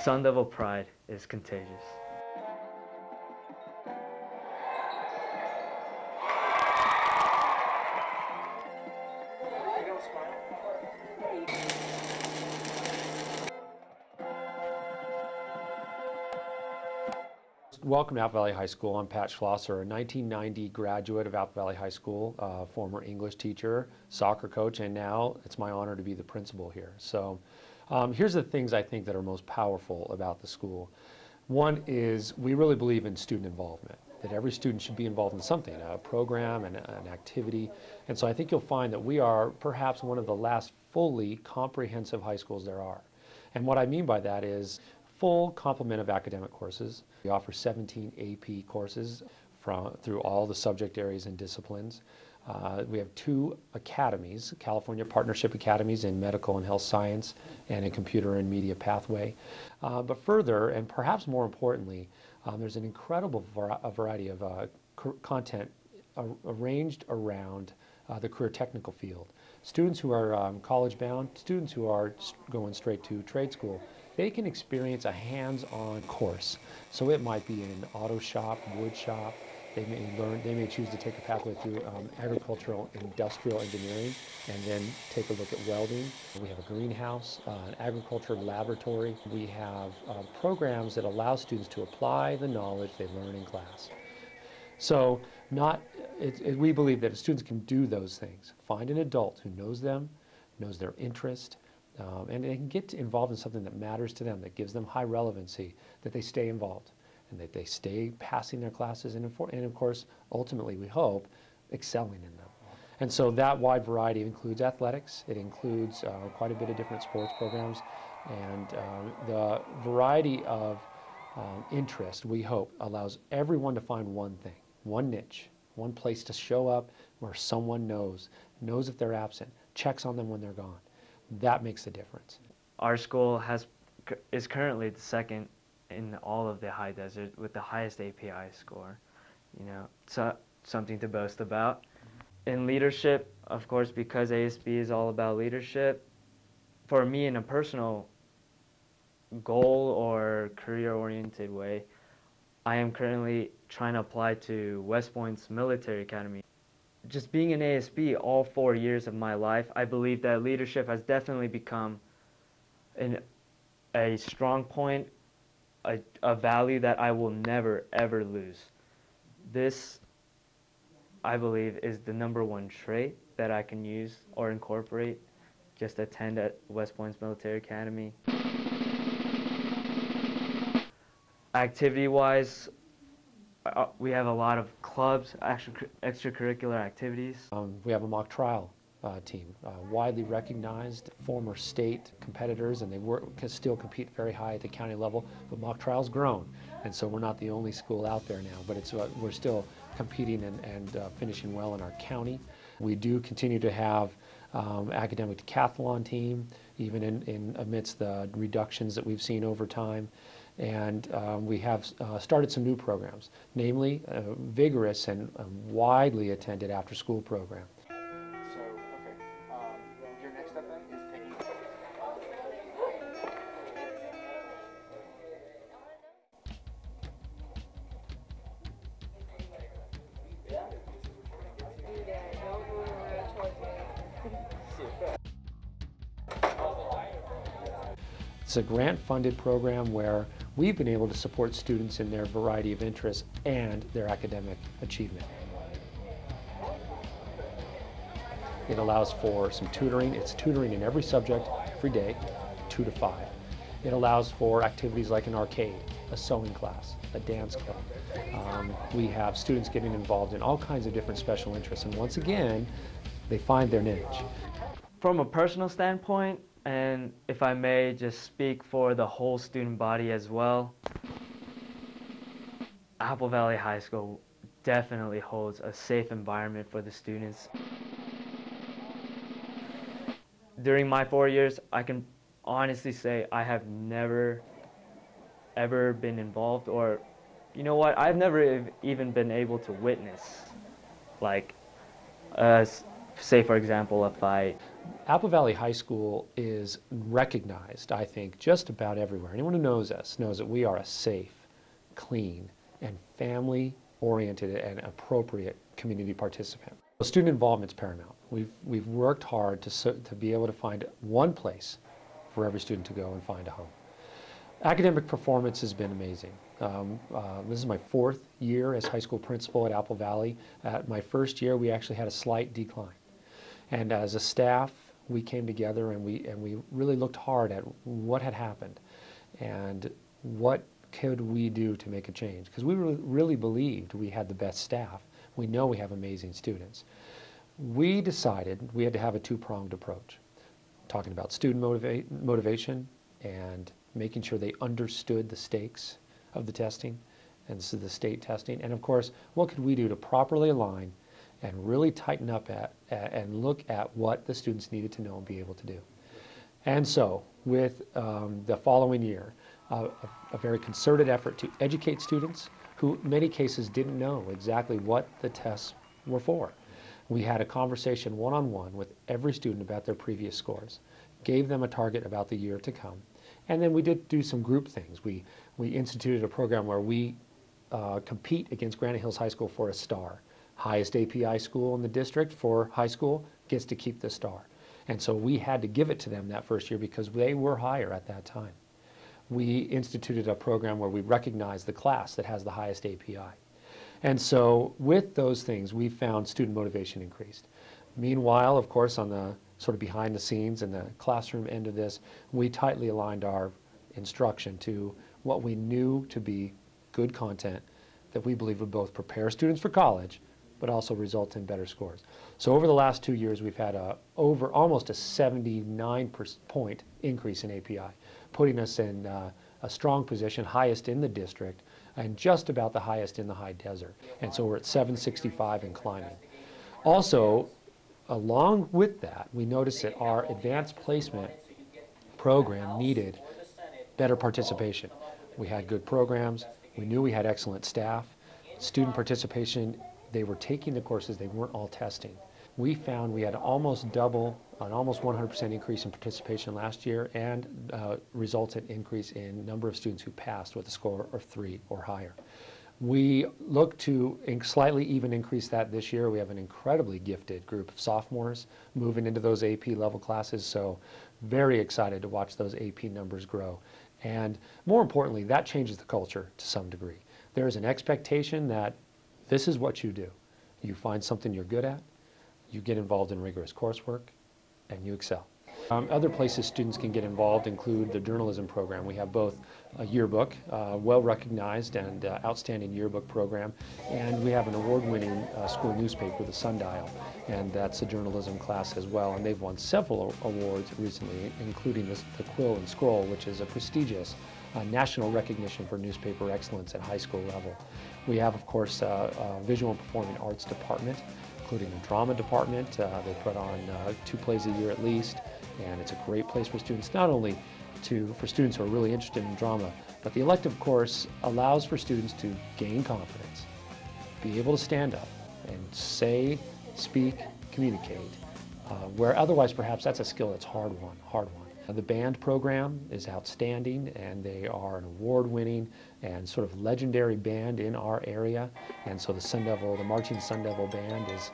Sun Devil pride is contagious. Welcome to Apple Valley High School. I'm Pat Schlosser, a 1990 graduate of Apple Valley High School, former English teacher, soccer coach, and now it's my honor to be the principal here. So here's the things I think that are most powerful about the school. One is we really believe in student involvement, that every student should be involved in something, a program and an activity. And so I think you'll find that we are perhaps one of the last fully comprehensive high schools there are. And what I mean by that is full complement of academic courses. We offer 17 AP courses through all the subject areas and disciplines. We have 2 academies, California Partnership Academies in Medical and Health Science and in Computer and Media Pathway. But further, and perhaps more importantly, there's an incredible variety of content arranged around the career technical field. Students who are college bound, students who are going straight to trade school, they can experience a hands-on course. So it might be in an auto shop, wood shop. They may choose to take a pathway through agricultural industrial engineering and then take a look at welding. We have a greenhouse, an agriculture laboratory. We have programs that allow students to apply the knowledge they learn in class. So we believe that students can do those things. Find an adult who knows them, knows their interest, and they can get involved in something that matters to them, that gives them high relevancy, that they stay involved, and that they stay passing their classes, and of course, ultimately, we hope, excelling in them. And so that wide variety includes athletics, it includes quite a bit of different sports programs, and the variety of interest, we hope, allows everyone to find one thing, one niche, one place to show up where someone knows if they're absent, checks on them when they're gone. That makes the difference. Our school is currently the second in all of the high desert with the highest API score. You know, so something to boast about. In leadership, of course, because ASB is all about leadership, for me in a personal goal or career-oriented way, I am currently trying to apply to West Point's military academy. Just being in ASB all 4 years of my life, I believe that leadership has definitely become a strong point, a value that I will never, ever lose. This, I believe, is the #1 trait that I can use or incorporate. Just attend at West Point's military academy. Activity-wise, we have a lot of clubs, extracurricular activities. We have a mock trial team, widely recognized former state competitors, and can still compete very high at the county level, but mock trial's grown, and so we're not the only school out there now, but we're still competing and finishing well in our county. We do continue to have academic decathlon team, even in amidst the reductions that we've seen over time. And we have started some new programs, namely a vigorous and widely attended after-school program. So, okay, your next step then is taking... It's a grant-funded program where we've been able to support students in their variety of interests and their academic achievement. It allows for some tutoring. It's tutoring in every subject, every day, 2 to 5. It allows for activities like an arcade, a sewing class, a dance club. We have students getting involved in all kinds of different special interests, and once again, they find their niche. From a personal standpoint, and if I may just speak for the whole student body as well, Apple Valley High School definitely holds a safe environment for the students. During my 4 years, I can honestly say I have never, ever been involved, or, you know what, I've never even been able to witness, like, say for example, a fight. Apple Valley High School is recognized, I think, just about everywhere. Anyone who knows us knows that we are a safe, clean, and family-oriented and appropriate community participant. Student involvement is paramount. We've worked hard to be able to find one place for every student to go and find a home. Academic performance has been amazing. This is my 4th year as high school principal at Apple Valley. At my first year, we actually had a slight decline. And as a staff, we came together and we really looked hard at what had happened and what could we do to make a change. Because we really believed we had the best staff. We know we have amazing students. We decided we had to have a two-pronged approach, talking about student motivation and making sure they understood the stakes of the testing, and so the state testing, and of course, what could we do to properly align and really tighten up and look at what the students needed to know and be able to do. And so, with the following year, a very concerted effort to educate students who in many cases didn't know exactly what the tests were for. We had a conversation one-on-one with every student about their previous scores, gave them a target about the year to come, and then we did do some group things. We instituted a program where we compete against Granite Hills High School for a star. Highest API school in the district for high school gets to keep the star. And so we had to give it to them that first year because they were higher at that time. We instituted a program where we recognized the class that has the highest API. And so with those things, we found student motivation increased. Meanwhile, of course, on the sort of behind the scenes and the classroom end of this, we tightly aligned our instruction to what we knew to be good content that we believe would both prepare students for college, but also result in better scores. So over the last 2 years, we've had over almost a 79-point increase in API, putting us in a strong position, highest in the district, and just about the highest in the high desert. And so we're at 765 and climbing. Also, along with that, we noticed that our advanced placement program needed better participation. We had good programs. We knew we had excellent staff. Student participation, they were taking the courses, they weren't all testing. We found we had almost 100% increase in participation last year, and resultant increase in number of students who passed with a score of 3 or higher. We look to slightly even increase that this year. We have an incredibly gifted group of sophomores moving into those AP level classes, so very excited to watch those AP numbers grow. And more importantly, that changes the culture to some degree. There is an expectation that this is what you do. You find something you're good at, you get involved in rigorous coursework, and you excel. Other places students can get involved include the journalism program. We have both a yearbook, well-recognized and outstanding yearbook program, and we have an award-winning school newspaper, the Sundial, and that's a journalism class as well, and they've won several awards recently, including the Quill and Scroll, which is a prestigious national recognition for newspaper excellence at high school level. We have, of course, a visual and performing arts department, including a drama department. They put on 2 plays a year at least, and it's a great place for students, not only for students who are really interested in drama, but the elective course allows for students to gain confidence, be able to stand up and say, speak, communicate, where otherwise perhaps that's a skill that's hard won. The band program is outstanding, and they are an award-winning and sort of legendary band in our area. And so the Marching Sun Devil Band is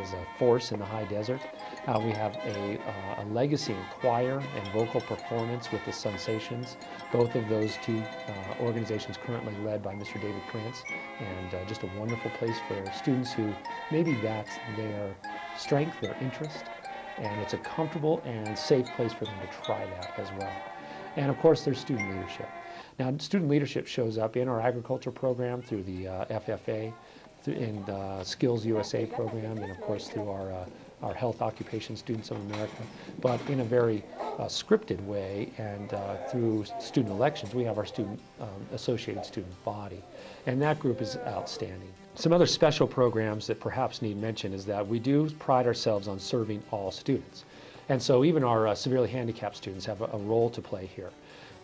a force in the high desert. We have a legacy in choir and vocal performance with the Sensations. Both of those two organizations currently led by Mr. David Prince, and just a wonderful place for students who maybe that's their strength, their interest, and it's a comfortable and safe place for them to try that as well. And of course, there's student leadership. Now, student leadership shows up in our agriculture program through the FFA, in the Skills USA program, and of course through our Health Occupation Students of America, but in a very scripted way, and through student elections, we have our associated student body, and that group is outstanding. Some other special programs that perhaps need mention is that we do pride ourselves on serving all students. And so even our severely handicapped students have a role to play here.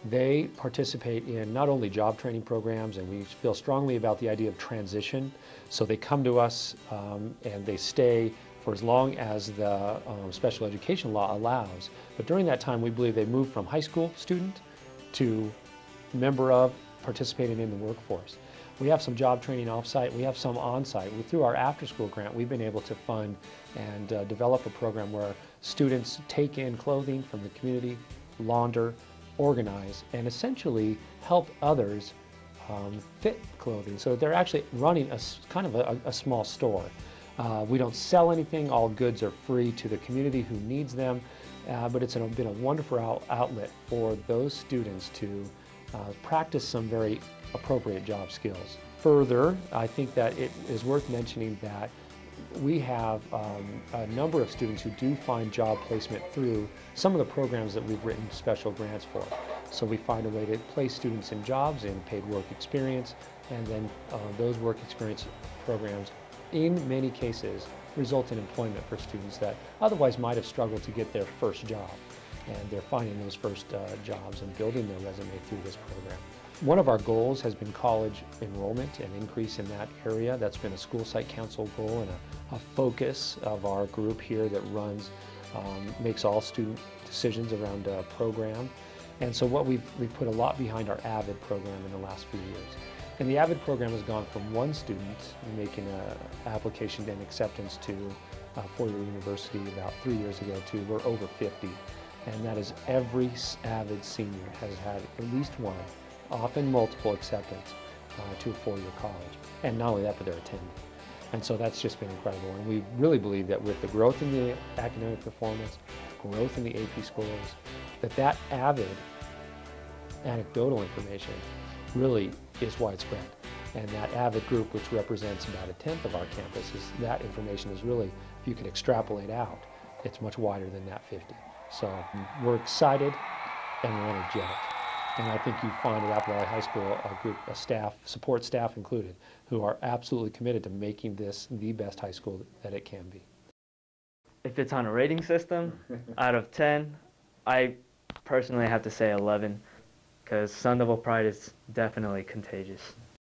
They participate in not only job training programs, and we feel strongly about the idea of transition. So they come to us and they stay for as long as the special education law allows. But during that time, we believe they move from high school student to member of, participating in the workforce. We have some job training off-site, we have some on-site. Through our after-school grant, we've been able to fund and develop a program where students take in clothing from the community, launder, organize, and essentially help others fit clothing. So they're actually running kind of a small store. We don't sell anything, all goods are free to the community who needs them, but it's been a wonderful outlet for those students to practice some very appropriate job skills. Further, I think that it is worth mentioning that we have a number of students who do find job placement through some of the programs that we've written special grants for. So we find a way to place students in jobs in paid work experience, and then those work experience programs in many cases result in employment for students that otherwise might have struggled to get their first job. And they're finding those first jobs and building their resume through this program. One of our goals has been college enrollment and increase in that area. That's been a school site council goal and a focus of our group here that runs, makes all student decisions around a program. And so we've put a lot behind our AVID program in the last few years. And the AVID program has gone from one student making an application and acceptance to a four-year university about 3 years ago to we're over 50. And that is every AVID senior has had at least one, often multiple acceptance to a four-year college. And not only that, but they're attending. And so that's just been incredible. And we really believe that with the growth in the academic performance, growth in the AP scores, that AVID anecdotal information really is widespread. And that AVID group, which represents about 1/10 of our campus, that information is really, if you could extrapolate out, it's much wider than that 50. So we're excited and we're energetic. And I think you find at Apple Valley High School a group of staff, support staff included, who are absolutely committed to making this the best high school that it can be. If it's on a rating system, out of 10, I personally have to say 11, because Sun Devil Pride is definitely contagious.